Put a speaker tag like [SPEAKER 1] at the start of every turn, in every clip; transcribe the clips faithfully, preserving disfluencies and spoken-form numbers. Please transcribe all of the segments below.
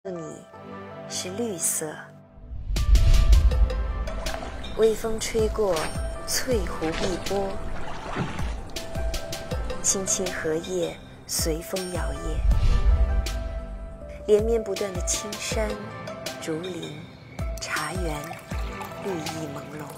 [SPEAKER 1] 你是绿色，微风吹过，翠湖碧波，青青荷叶随风摇曳，连绵不断的青山、竹林、茶园，绿意朦胧。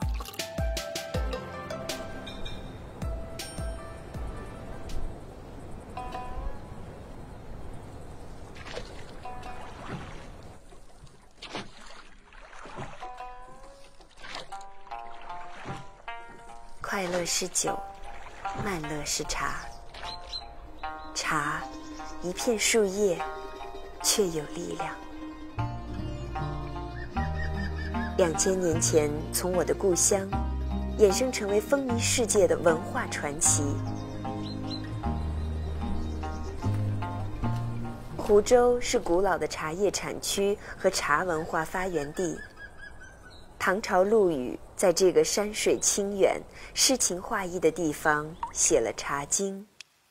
[SPEAKER 1] 快乐是酒，慢乐是茶。茶，一片树叶，却有力量。两千年前，从我的故乡衍生成为风靡世界的文化传奇。湖州是古老的茶叶产区和茶文化发源地。唐朝陆羽在这个山水清远、诗情画意的地方写了《茶经》。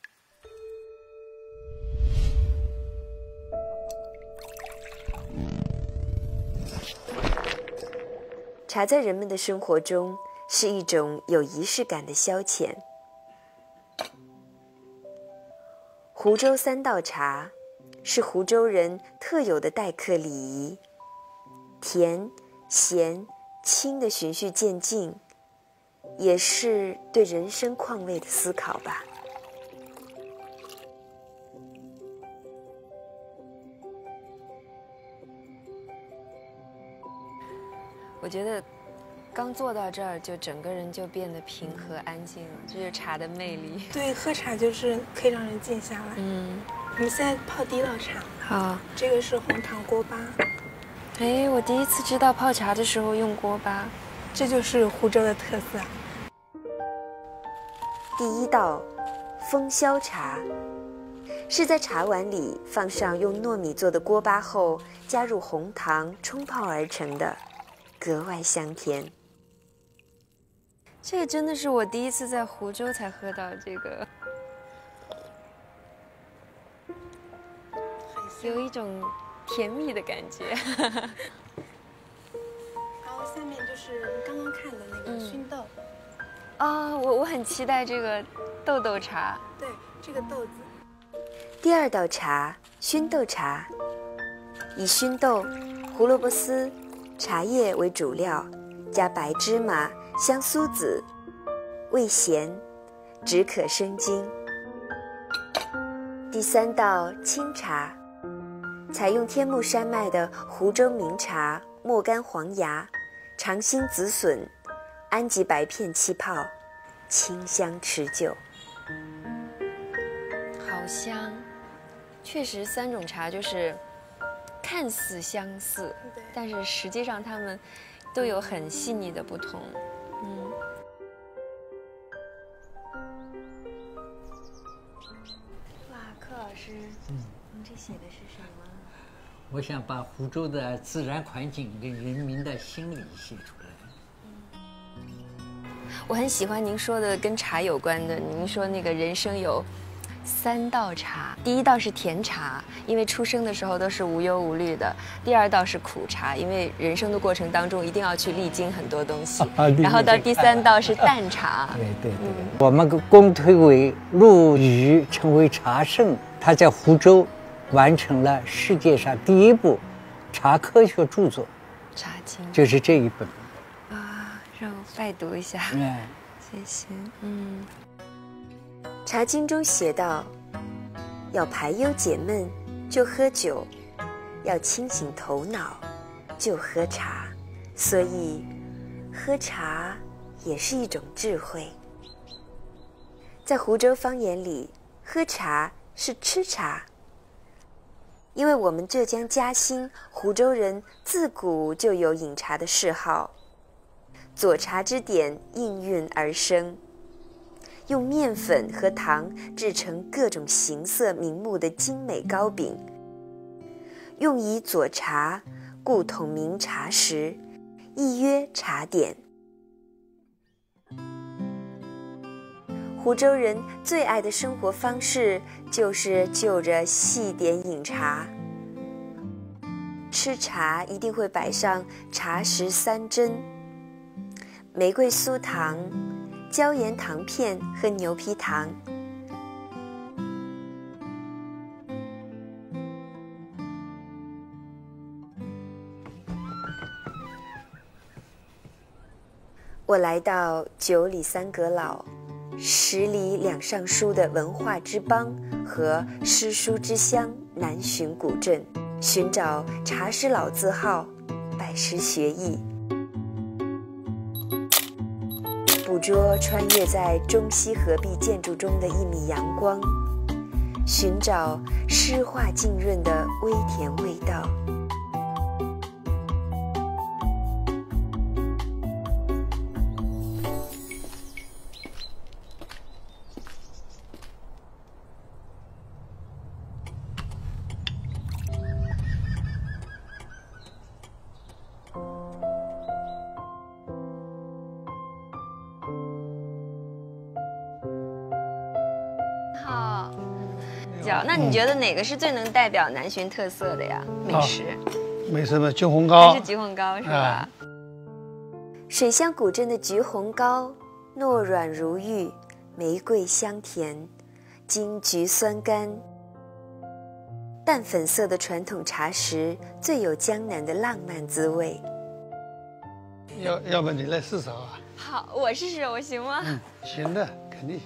[SPEAKER 1] 茶在人们的生活中是一种有仪式感的消遣。湖州三道茶是湖州人特有的待客礼仪，甜、咸、清的循序渐进，也是对人生况味的思考吧。
[SPEAKER 2] 我觉得刚坐到这儿，就整个人就变得平和安静了，这就是茶的魅力。
[SPEAKER 3] 对，喝茶就是可以让人静下来。
[SPEAKER 2] 嗯，
[SPEAKER 3] 我们现在泡第一道茶。
[SPEAKER 2] 好，这
[SPEAKER 3] 个是红糖锅巴。
[SPEAKER 2] 哎，我第一次知道泡茶的时候用锅巴，
[SPEAKER 3] 这就是湖州的特色。
[SPEAKER 1] 第一道，风萧茶，是在茶碗里放上用糯米做的锅巴后，加入红糖冲泡而成的，格外香甜。
[SPEAKER 2] 这个真的是我第一次在湖州才喝到这个，有一种甜蜜的感觉。
[SPEAKER 3] 然后下面就是刚刚看的那个熏豆。
[SPEAKER 2] 啊、嗯哦，我我很期待这个豆豆茶。
[SPEAKER 3] 对，这个豆子。
[SPEAKER 1] 第二道茶，熏豆茶，以熏豆、胡萝卜丝、茶叶为主料，加白芝麻、香酥子，味咸，止渴生津。第三道，清茶，采用天目山脉的湖州名茶莫干黄芽、长兴紫笋、安吉白片气泡，清香持久。
[SPEAKER 2] 好香，确实三种茶就是看似相似，但是实际上它们都有很细腻的不同。嗯。哇，柯老师，嗯，你这写的是什么？
[SPEAKER 4] 我想把湖州的自然环境跟人民的心理写出来。
[SPEAKER 2] 我很喜欢您说的跟茶有关的，您说那个人生有三道茶，第一道是甜茶，因为出生的时候都是无忧无虑的；第二道是苦茶，因为人生的过程当中一定要去历经很多东西；然后到第三道是淡茶。
[SPEAKER 4] 对对对，嗯、我们公推为陆羽成为茶圣，他在湖州完成了世界上第一部茶科学著作
[SPEAKER 2] 《茶经》，
[SPEAKER 4] 就是这一本。
[SPEAKER 2] 啊，让我拜读一下。
[SPEAKER 4] 嗯，
[SPEAKER 2] 谢谢。嗯。
[SPEAKER 1] 《茶经》中写道：要排忧解闷就喝酒，要清醒头脑就喝茶。所以，喝茶也是一种智慧。在湖州方言里，喝茶是吃茶。因为我们浙江嘉兴湖州人自古就有饮茶的嗜好，左茶之典应运而生。用面粉和糖制成各种形色名目的精美糕饼，用以佐茶，故统名茶食，亦曰茶点。湖州人最爱的生活方式就是就着细点饮茶。 吃茶一定会摆上茶食三珍：玫瑰酥糖、椒盐糖片和牛皮糖。我来到九里三阁老、十里两尚书的文化之邦和诗书之乡南浔古镇，寻找茶师老字号，拜师学艺，捕捉穿越在中西合璧建筑中的一米阳光，寻找诗画浸润的微甜味道。
[SPEAKER 2] 那你觉得哪个是最能代表南浔特色的呀？美食？
[SPEAKER 5] 美食嘛，橘红糕。
[SPEAKER 2] 还是橘红糕是吧？
[SPEAKER 1] 水乡古镇的橘红糕，糯软如玉，玫瑰香甜，金桔酸甘。淡粉色的传统茶食，最有江南的浪漫滋味。
[SPEAKER 5] 要要不你来试试啊？
[SPEAKER 2] 好，我试试，我行吗？
[SPEAKER 5] 嗯，行的，肯定。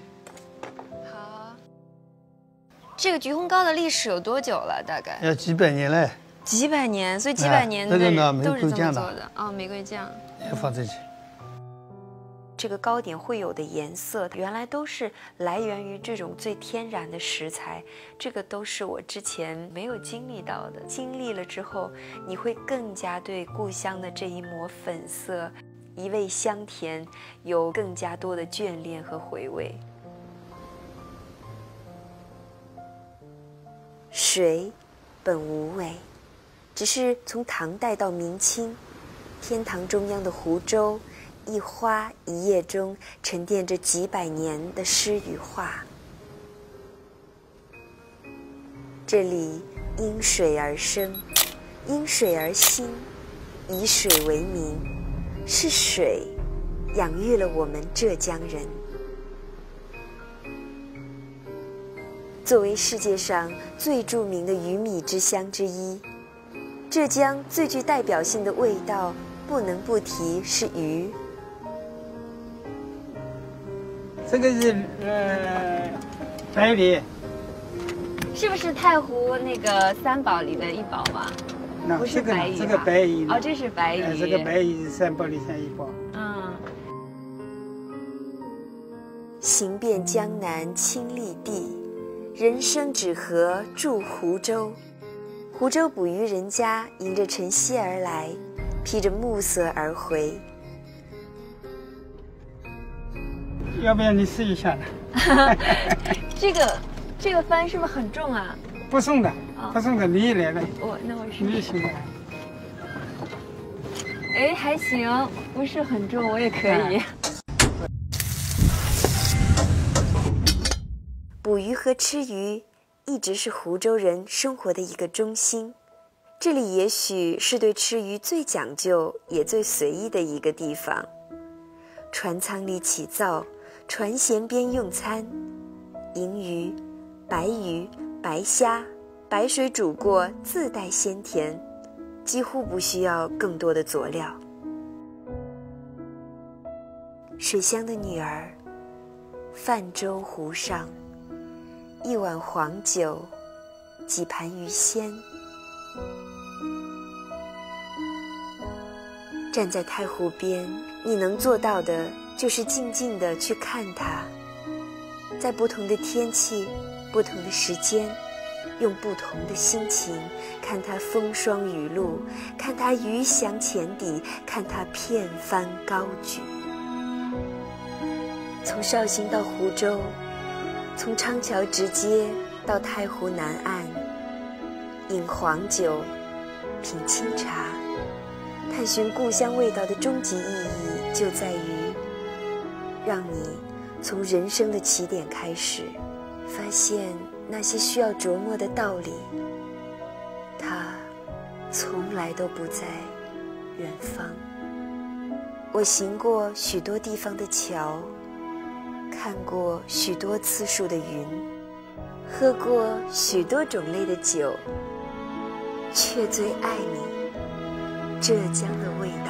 [SPEAKER 2] 这个橘红糕的历史有多久了？大概
[SPEAKER 5] 要几百年嘞。
[SPEAKER 2] 几百年，所以几百年的人都是这么做的啊。玫瑰酱
[SPEAKER 5] 也放这些。
[SPEAKER 1] 这个糕点会有的颜色，原来都是来源于这种最天然的食材。这个都是我之前没有经历到的，经历了之后，你会更加对故乡的这一抹粉色、一味香甜，有更加多的眷恋和回味。水本无味，只是从唐代到明清，天堂中央的湖州，一花一叶中沉淀着几百年的诗与画。这里因水而生，因水而兴，以水为名，是水养育了我们浙江人。作为世界上最著名的鱼米之乡之一，浙江最具代表性的味道，不能不提是鱼。
[SPEAKER 6] 这个是呃白鱼，
[SPEAKER 2] 是不是太湖那个三宝里的一宝嘛？
[SPEAKER 6] 那
[SPEAKER 2] 不是白鱼、啊，
[SPEAKER 6] 这个白鱼
[SPEAKER 2] 哦，这是白鱼。
[SPEAKER 6] 呃、这个白鱼是三宝里向一宝。
[SPEAKER 2] 嗯。
[SPEAKER 1] 行遍江南亲历地。人生只合住湖州，湖州捕鱼人家迎着晨曦而来，披着暮色而回。
[SPEAKER 6] 要不要你试一下呢？
[SPEAKER 2] 这个这个帆是不是很重啊？
[SPEAKER 6] 不送的，不送的，你也来了。
[SPEAKER 2] 我那我试。
[SPEAKER 6] 你也行的。
[SPEAKER 2] 哎，还行，不是很重，我也可以。
[SPEAKER 1] 捕鱼和吃鱼一直是湖州人生活的一个中心，这里也许是对吃鱼最讲究也最随意的一个地方。船舱里起灶，船舷边用餐，银鱼、白鱼、白虾，白水煮过自带鲜甜，几乎不需要更多的佐料。水乡的女儿，泛舟湖上，一碗黄酒，几盘鱼鲜。站在太湖边，你能做到的就是静静地去看它，在不同的天气、不同的时间，用不同的心情看它风霜雨露，看它鱼翔浅底，看它片帆高举。从绍兴到湖州，从昌桥直街到太湖南岸，饮黄酒，品清茶，探寻故乡味道的终极意义就在于让你从人生的起点开始，发现那些需要琢磨的道理，它从来都不在远方。我行过许多地方的桥，看过许多次数的云，喝过许多种类的酒，却最爱你浙江的味道。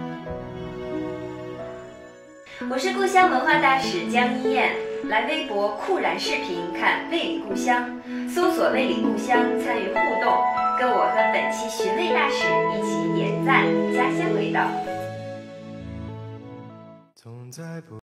[SPEAKER 2] 我是故乡文化大使江一燕，来微博酷燃视频看味里故乡，搜索味里故乡参与互动，跟我和本期寻味大使一起点赞家乡味道。总在不